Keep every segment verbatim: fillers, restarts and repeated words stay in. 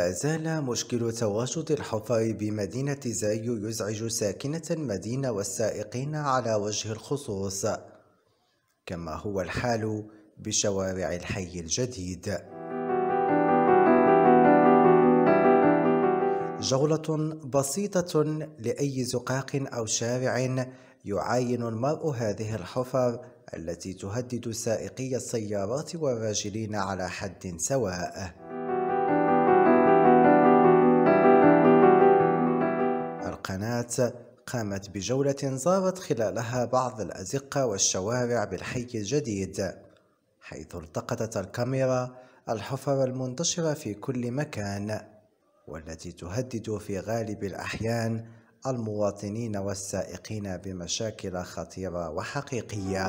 لا زال مشكل تواجد الحفر بمدينة زايو يزعج ساكنة المدينة والسائقين على وجه الخصوص، كما هو الحال بشوارع الحي الجديد. جولة بسيطة لأي زقاق أو شارع يعاين المرء هذه الحفر التي تهدد سائقي السيارات والراجلين على حد سواء. القناة قامت بجولة زارت خلالها بعض الأزقة والشوارع بالحي الجديد، حيث التقطت الكاميرا الحفر المنتشرة في كل مكان، والتي تهدد في غالب الأحيان المواطنين والسائقين بمشاكل خطيرة وحقيقية.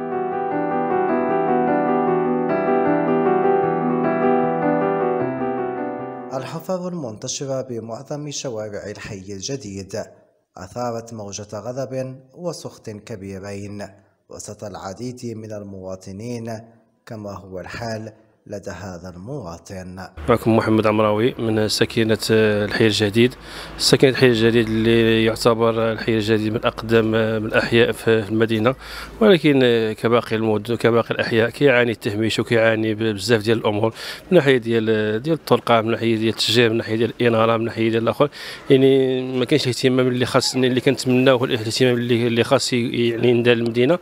الحفر المنتشرة بمعظم شوارع الحي الجديد أثارت موجة غضب وسخط كبيرين وسط العديد من المواطنين، كما هو الحال لدى هذا المواطن. معكم محمد عمراوي من سكينة الحي الجديد. سكينة الحي الجديد اللي يعتبر الحي الجديد من أقدم الأحياء في المدينة، ولكن كباقي المدن كباقي الأحياء كيعاني التهميش وكيعاني بزاف ديال الأمور، من ناحية ديال ديال الطرقات، من ناحية ديال التشجير، من ناحية ديال الإنارة، من ناحية ديال الآخر. يعني ما كاينش الاهتمام اللي خاص اللي كنتمناوه، الاهتمام اللي اللي خاص يعني يندار المدينة.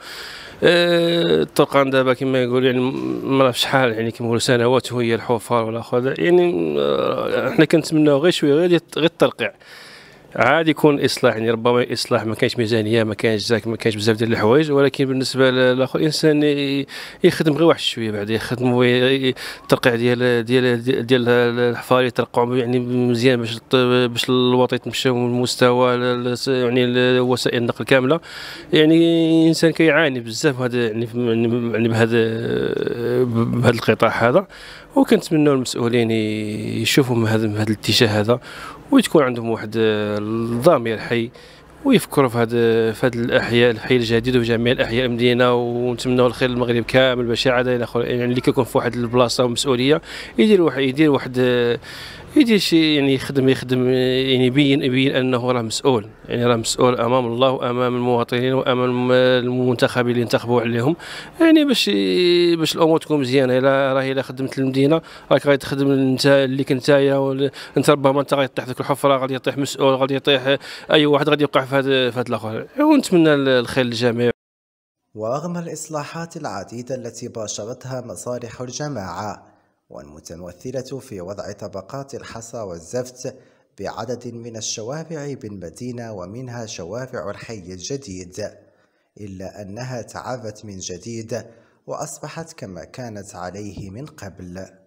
الطرقان دابا كما يقول يعني ما عرف شحال، يعني كما نقولوا سنوات وهي الحفر ولا اخر. يعني احنا كنتمناو غير شويه غير غير الترقيع عادي يكون اصلاح، يعني ربما اصلاح ما كاينش ميزانيه، ما كاينش زاك، ما كاينش بزاف ديال الحوايج، ولكن بالنسبه للاخر الانسان يخدم غير واحد شويه، بعد يخدم الترقيع ديال ديال ديال الحفار يترقعوا يعني مزيان باش باش الوطن يتمشى للمستوى يعني وسائل النقل كامله. يعني الانسان كيعاني بزاف هذا يعني يعني بهذا بهذا القطاع هذا، وكنتمنوا المسؤولين يشوفوا من هذا من هذا الاتجاه هذا، وتكون عندهم واحد الضمير حي ويفكروا في هذا في هذه الاحياء الحي الجديد وفي جميع الاحياء المدينه. ونتمنوا الخير للمغرب كامل باش عاد يعني اللي كيكون في واحد البلاصه ومسؤوليه يدير واحد يدير واحد يدير شي يعني يخدم يخدم يعني يبين يبين انه راه مسؤول، يعني راه مسؤول امام الله وامام المواطنين وامام المنتخبين اللي انتخبوا عليهم، يعني باش باش الامور تكون مزيانه. الا راهي الا خدمت المدينه راك غادي تخدم انت اللي كنت يا انت، ربما انت غادي تطيح ذيك الحفره، غادي يطيح مسؤول، غادي يطيح اي واحد غادي يوقع في هذا في هذا الاخر، ونتمنى الخير للجميع. ورغم الإصلاحات العديدة التي باشرتها مصالح الجماعة والمتمثلة في وضع طبقات الحصى والزفت بعدد من الشوارع بالمدينة ومنها شوارع الحي الجديد، إلا أنها تعرت من جديد وأصبحت كما كانت عليه من قبل.